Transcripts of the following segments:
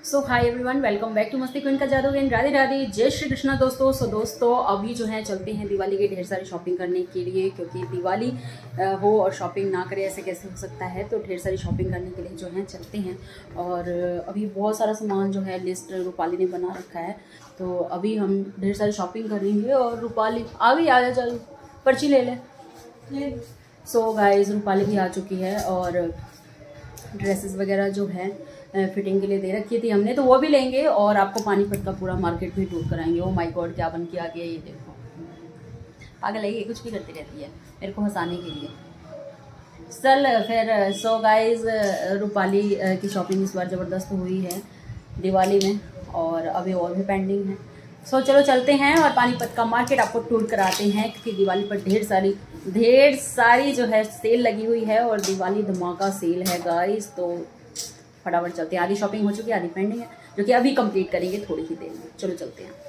So hi everyone, welcome back to Masti Queen का जादू game. Radhe Radhe, जय श्री कृष्णा दोस्तों। दोस्तों अभी जो है चलते हैं दिवाली की ढेर सारी शॉपिंग करने के लिए, क्योंकि दिवाली हो और शॉपिंग ना करे ऐसे कैसे हो सकता है। तो ढेर सारी शॉपिंग करने के लिए जो है चलते हैं। और अभी बहुत सारा सामान जो है लिस्ट रूपाली ने बना रखा है, तो अभी हम ढेर सारी शॉपिंग करेंगे। और रूपाली आ गई, आ जा, चल पर्ची ले ले। सो गाइस, रूपाली भी आ चुकी है और ड्रेसेस वगैरह जो है फिटिंग के लिए दे रखी थी हमने, तो वो भी लेंगे और आपको पानीपत का पूरा मार्केट भी टूर कराएंगे। ओ माय गॉड, क्या बन के आ गया ये देखो। पागल है ये, कुछ भी करती रहती है मेरे को हंसाने के लिए। चल फिर। सो गाइस, रूपाली की शॉपिंग इस बार ज़बरदस्त हुई है दिवाली में, और अभी और भी पेंडिंग है। सो चलो चलते हैं और पानीपत का मार्केट आपको टूर कराते हैं, क्योंकि दिवाली पर ढेर सारी जो है सेल लगी हुई है और दिवाली धमाका सेल है गाइस। तो फटाफट चलते हैं। आधी शॉपिंग हो चुकी है, आधी पेंडिंग है, जो कि अभी कंप्लीट करेंगे थोड़ी ही देर में। चलो चलते हैं।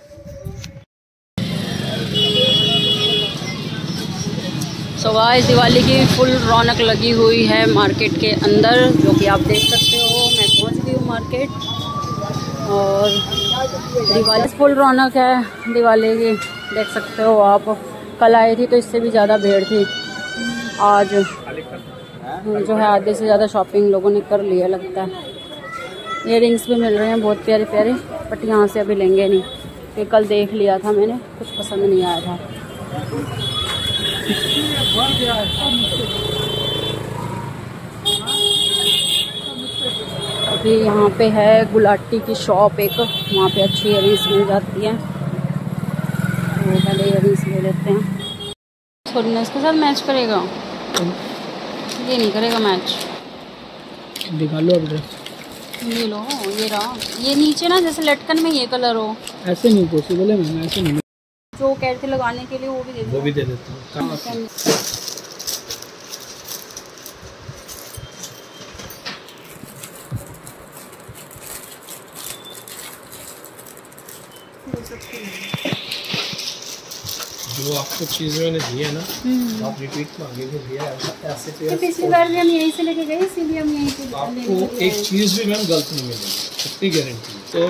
सो गाइस, दिवाली की फुल रौनक लगी हुई है मार्केट के अंदर, जो कि आप देख सकते हो। मैं पहुंच गई हूँ मार्केट और दिवाली फुल रौनक है दिवाली की, देख सकते हो आप। कल आई थी तो इससे भी ज़्यादा भीड़ थी। आज जो है आधे से ज़्यादा शॉपिंग लोगों ने कर लिया लगता है। इयररिंग्स भी मिल रहे हैं बहुत प्यारे प्यारे, बट यहाँ से अभी लेंगे नहीं, क्योंकि कल देख लिया था मैंने, कुछ पसंद नहीं आया था। अभी यहाँ पे है गुलाटी की शॉप एक, वहाँ पे अच्छी इयररिंग्स मिल जाती हैं, तो पहले इयररिंग्स ले लेते हैं। छोड़ना इसके साथ मैच करेगा, ये नहीं करेगा मैच। निकालो अब ड्रेस, ये लो, ये रहा। ये नीचे ना जैसे लटकन में ये कलर हो, ऐसे नहीं पॉसिबल है मैम, ऐसे नहीं। जो कह रहे थे लगाने के लिए वो भी दे देते हैं। जो आपको चीज़ मैंने दी है ना, आप रिपीट मांगे भी दिया है ऐसे। तो पिछली बार भी हम यहीं से लेके गए, इसीलिए हम यहीं से आपको एक चीज़ भी मैम गलत नहीं मिलेगी, इतनी गारंटी। तो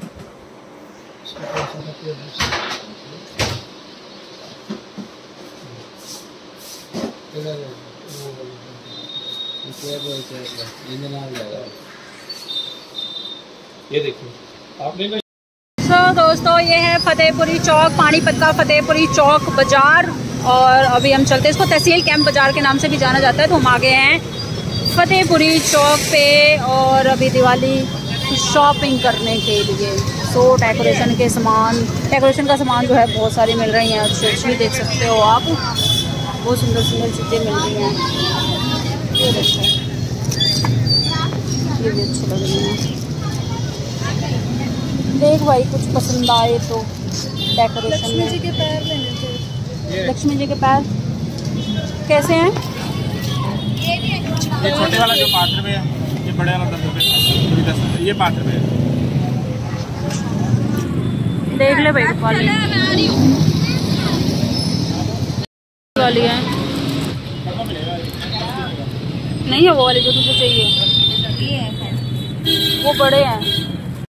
ये देखिए आपने। तो दोस्तों ये है फतेहपुरी चौक, पानीपत का फतेहपुरी चौक बाजार। और अभी हम चलते हैं, इसको तहसील कैंप बाजार के नाम से भी जाना जाता है। तो हम आ गए हैं फतेहपुरी चौक पे और अभी दिवाली की शॉपिंग करने के लिए। सो डेकोरेशन का सामान जो है बहुत सारी मिल रही हैं, अच्छी देख सकते हो आप। बहुत सुंदर सुंदर चीज़ें मिल रही हैं, ये देखो, ये भी अच्छी लग रही हैं। देख भाई, कुछ पसंद आए तो डेकोरेशन में। लक्ष्मी जी के पैर लेने थे। लक्ष्मी जी के पैर कैसे हैं? ये छोटे वाला जो 5 रुपये है, ये बड़े वाला 10 रुपये, 10 रुपये, ये 5 रुपये है। देख ले भाई, वाली है नहीं है वो वाली जो तुझे चाहिए, वो बड़े हैं।